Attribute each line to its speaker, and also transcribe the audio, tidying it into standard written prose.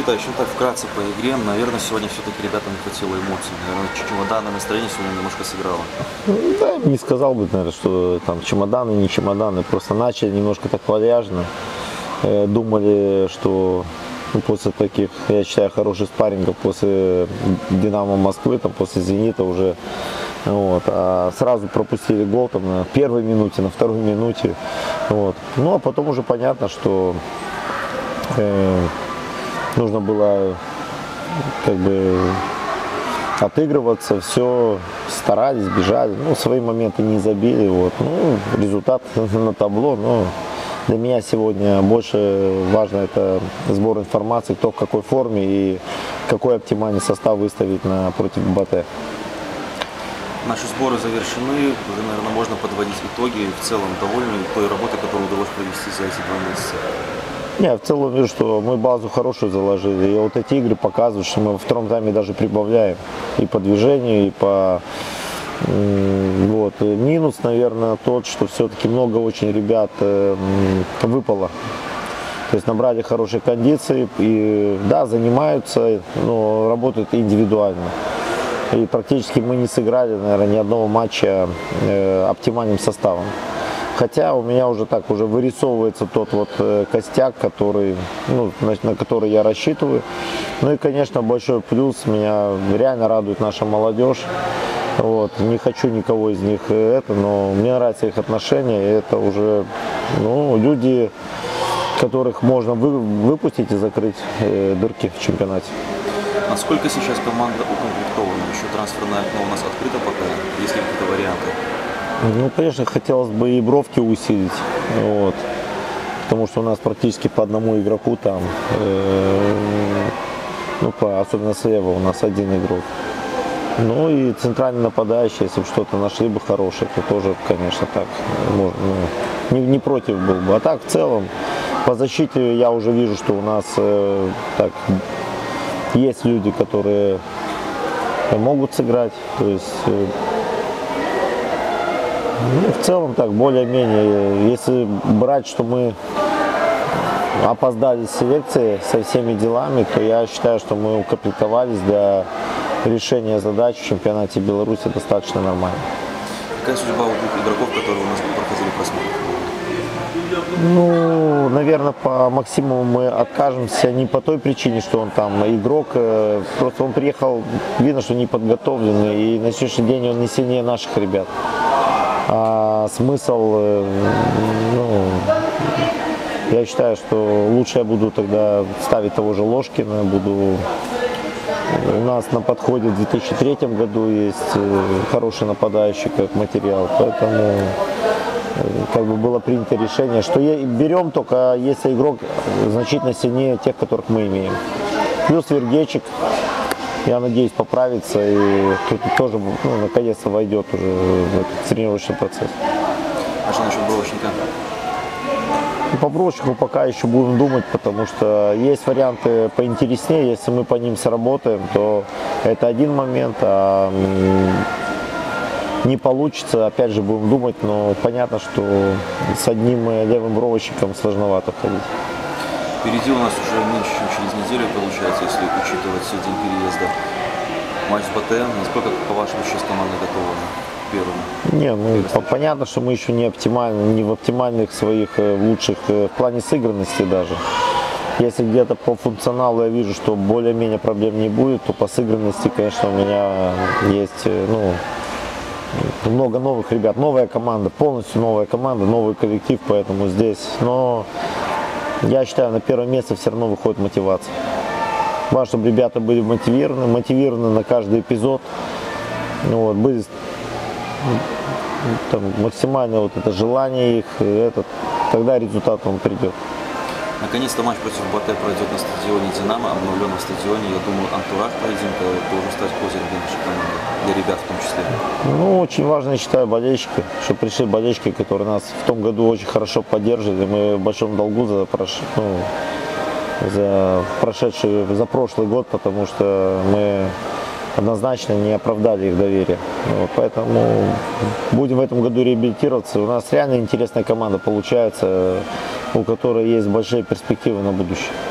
Speaker 1: Батэ, еще так вкратце по игре. Наверное, сегодня все-таки ребятам не хватило эмоций. Наверное, чемоданное настроение сегодня немножко сыграло.
Speaker 2: Да, не сказал бы, наверное, что там чемоданы, не чемоданы. Просто начали немножко так вальяжно. Думали, что после таких, я считаю, хороших спаррингов, после Динамо Москвы, там, после Зенита уже, вот, а сразу пропустили гол там, на первой минуте, на второй минуте. Вот. Ну, а потом уже понятно, что нужно было как бы отыгрываться, все, старались, бежали, ну, свои моменты не забили, вот, ну, результат на табло, но для меня сегодня больше важно это сбор информации, кто в какой форме и какой оптимальный состав выставить против Батэ.
Speaker 1: Наши сборы завершены, уже, наверное, можно подводить итоги. В целом довольны той работой, которую удалось провести за эти 2 месяца.
Speaker 2: Не, в целом вижу, что мы базу хорошую заложили. И вот эти игры показывают, что мы во втором тайме даже прибавляем и по движению, и по... Вот. Минус, наверное, тот, что все-таки много очень ребят выпало. То есть набрали хорошие кондиции и, да, занимаются, но работают индивидуально. И практически мы не сыграли, наверное, ни одного матча оптимальным составом. Хотя у меня уже так уже вырисовывается тот вот костяк, который, ну, на который я рассчитываю. Ну и, конечно, большой плюс, меня реально радует наша молодежь. Вот. Не хочу никого из них но мне нравятся их отношения. И это уже, ну, люди, которых можно выпустить и закрыть дырки в чемпионате.
Speaker 1: Насколько сейчас команда укомплектована? Еще трансферное окно у нас открыто пока? Есть ли какие-то варианты?
Speaker 2: Ну, конечно, хотелось бы и бровки усилить, вот, потому что у нас практически по одному игроку там, ну, особенно слева у нас один игрок. Ну и центральный нападающий, если бы что-то нашли бы хорошее, то тоже, конечно, так, ну, не против был бы. А так, в целом, по защите я уже вижу, что у нас так, есть люди, которые могут сыграть, то есть... Ну, в целом так, более-менее, если брать, что мы опоздали с селекцией, со всеми делами, то я считаю, что мы укомплектовались для решения задач в чемпионате Беларуси достаточно нормально.
Speaker 1: Какая судьба у 2 игроков, которые у нас проходили просмотр?
Speaker 2: Ну, наверное, по Максиму мы откажемся не по той причине, что он там игрок, просто он приехал, видно, что не подготовленный, и на сегодняшний день он не сильнее наших ребят. А смысл, ну, я считаю, что лучше я буду тогда ставить того же Ложкина, у нас на подходе в 2003 году есть хороший нападающий как материал, поэтому как бы было принято решение, что берем только если игрок значительно сильнее тех, которых мы имеем. Плюс Вергечик, я надеюсь, поправится и тут тоже, ну, наконец-то войдет уже в этот тренировочный процесс.
Speaker 1: А что насчет Бровочника?
Speaker 2: По Бровочнику пока еще будем думать, потому что есть варианты поинтереснее. Если мы по ним сработаем, то это один момент, а не получится, опять же будем думать, но понятно, что с одним левым бровочником сложновато ходить.
Speaker 1: Впереди у нас уже меньше, чем через неделю, получается, если учитывать все день переезда. Матч с Батэ. Насколько, по-вашему, сейчас команда готова к первому?
Speaker 2: Не, ну понятно, что мы еще не оптимальны, не в оптимальных своих лучших в плане сыгранности даже. Если где-то по функционалу я вижу, что более-менее проблем не будет, то по сыгранности, конечно, у меня есть, ну, много новых ребят, новая команда, полностью новая команда, новый коллектив, поэтому здесь, но я считаю, на первое место все равно выходит мотивация. Важно, чтобы ребята были мотивированы на каждый эпизод, вот, были там, максимально вот это желание их, тогда результат он придет.
Speaker 1: Наконец-то матч против Батэ пройдет на стадионе «Динамо», обновленном стадионе. Я думаю, антураж поединка должен стать козырем для нашей команды, для ребят в том числе.
Speaker 2: Ну, очень важно, я считаю, болельщики, что пришли болельщики, которые нас в том году очень хорошо поддерживали. Мы в большом долгу за прошлый год, потому что мы однозначно не оправдали их доверие. Вот, поэтому будем в этом году реабилитироваться. У нас реально интересная команда получается, у которой есть большие перспективы на будущее.